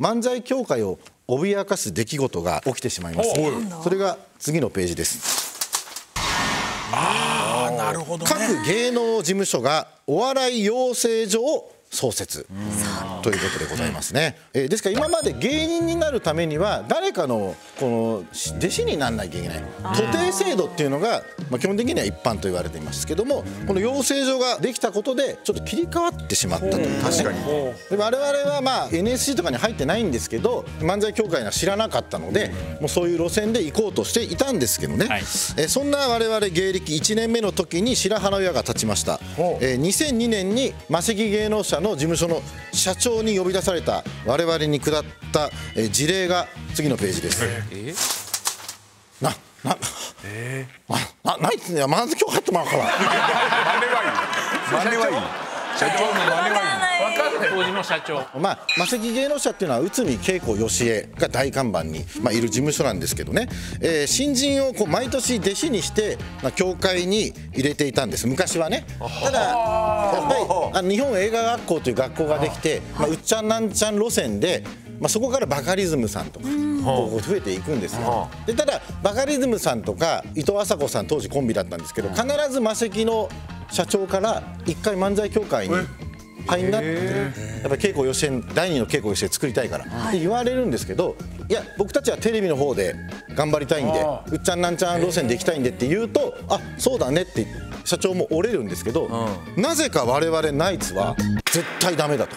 漫才協会を脅かす出来事が起きてしまいます。それが次のページです。 なるほどね。 各芸能事務所がお笑い養成所を創設ということでございますね。ですから今まで芸人になるためには誰かのこの弟子にならなきゃいけない徒弟制度っていうのが基本的には一般と言われていますけども、この養成所ができたことでちょっと切り替わってしまったという。 確かに。 で我々はNSC とかに入ってないんですけど、漫才協会が知らなかったのでもうそういう路線で行こうとしていたんですけどね、そんな我々芸歴1年目の時に白羽の矢が立ちました。2002年にマセキ芸能社の事務所の社長に呼び出された我々に下った事例が次のページです。ないっすね。まず今日入ってもらうから。 真似はいい。社長の真似はいい。 当時の社長。 マセキ芸能社っていうのは内海恵子義恵が大看板にいる事務所なんですけどね、新人を毎年弟子にして協会に入れていたんです昔はね。ただやっぱり日本映画学校という学校ができて、うっちゃんなんちゃん路線で、そこからバカリズムさんとか増えていくんですよ。でただバカリズムさんとか伊藤麻子さん当時コンビだったんですけど、必ずマセキの社長から一回漫才協会に入んなって、やっぱり稽古寄せ第二の稽古寄せ作りたいからって言われるんですけど、いや僕たちはテレビの方で頑張りたいんでうっちゃんなんちゃん路線で行きたいんでって言うと、あそうだねって社長も折れるんですけど、なぜか我々ナイツは絶対ダメだと。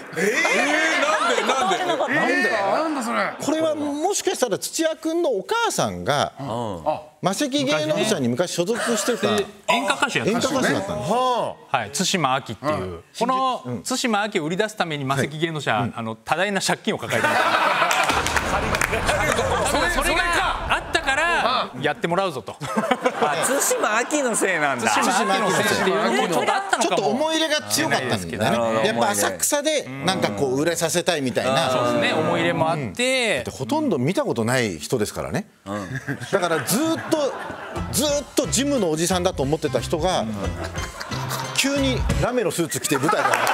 なんだそれ。 これはもしかしたら土屋君のお母さんがマセキ芸能社に昔所属してた演歌歌手だったんです。はい、対馬亜希っていう、この対馬亜希を売り出すためにマセキ芸能社多大な借金を抱えてました。それがあったからやってもらうぞと。 対馬亜希のせいなんだ。 対馬亜希のせいっていうのもちょっとあったのかも。 ちょっと思い入れが強かったんだね。やっぱ浅草でなんかこう売れさせたいみたいな。 そうですね、思い入れもあって。 ほとんど見たことない人ですからね。だからずっとジムのおじさんだと思ってた人が急にラメのスーツ着て舞台に上がって。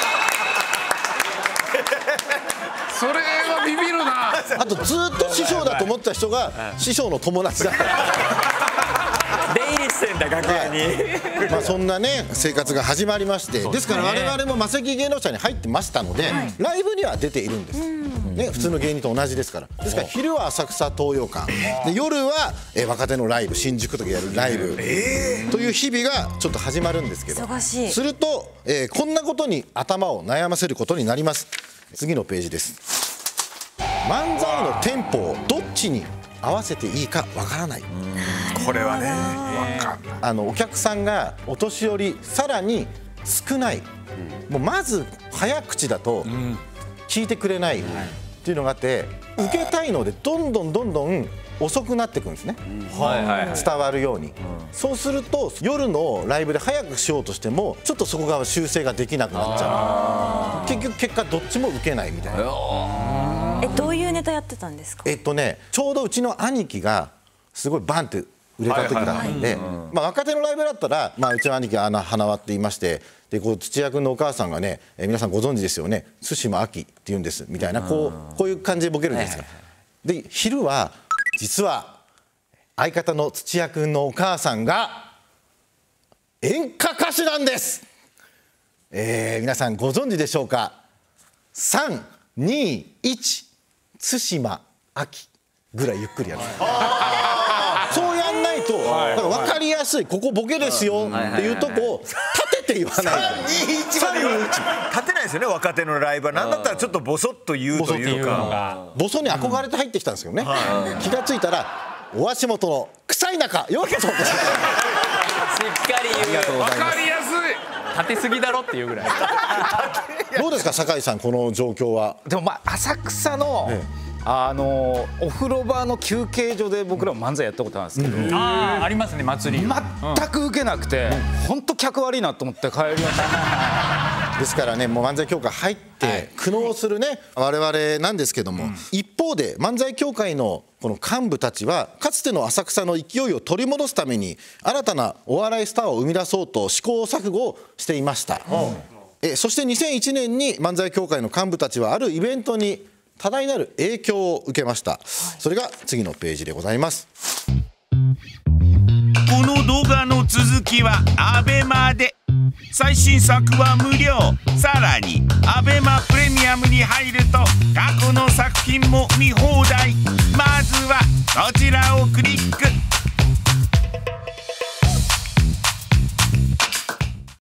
それはビビるな。 あとずっと師匠だと思ってた人が師匠の友達だった。 出入りしてんだ楽屋に。 そんなね生活が始まりまして、ですから我々もマセキ芸能社に入ってましたのでライブには出ているんです。ね、普通の芸人と同じですから。ですから昼は浅草東洋館で、夜は若手のライブ、新宿とかやるライブという日々がちょっと始まるんですけど、するとこんなことに頭を悩ませることになります。次のページです。漫才のテンポをどっちに合わせていいかわからない。 これはね、 お客さんがお年寄りさらに少ない、もうまず早口だと聞いてくれないっていうのがあって、受けたいのでどんどん遅くなっていくんですね、伝わるように。そうすると夜のライブで早くしようとしてもちょっとそこが修正ができなくなっちゃう。結果どっちも受けないみたいな。 どういうネタやってたんですか？ ちょうどうちの兄貴がすごいバンって売れた時だったんで、若手のライブだったら、うちの兄貴は花輪って言いまして、で土屋君のお母さんがね、皆さんご存知ですよね、対馬亜希って言うんですみたいな、こういう感じでボケるんですよ。で昼は実は相方の土屋君のお母さんが演歌歌手なんです。皆さんご存知でしょうか。3、2、1、対馬亜希ぐらいゆっくりやる。そうやんないと分かりやすい、ここボケですよっていうとこを立てて言わないと。 立てないですよね、若手のライブは。なんだったらちょっとボソッと言うというか、 ボソに憧れて入ってきたんですよね。気がついたらお足元の臭い中ようこそ。しっかり言う。 分かりやすい。 立てすぎだろっていうぐらい。 どうですか酒井さん、この状況は。 でも浅草のお風呂場の休憩所で僕らも漫才やったことあるんですけど、 ありますね、祭り。 全く受けなくて本当客悪いなと思って帰りました。 ですからね、もう漫才協会入って苦悩するね我々なんですけども、一方で漫才協会のこの幹部たちはかつての浅草の勢いを取り戻すために新たなお笑いスターを生み出そうと試行錯誤をしていました。そして2001年に漫才協会の幹部たちはあるイベントに多大なる影響を受けました。それが次のページでございます。 この動画の続きはアベマで、最新作は無料。さらにアベマプレミアムに入ると過去の作品も見放題。まずはこちらをクリック。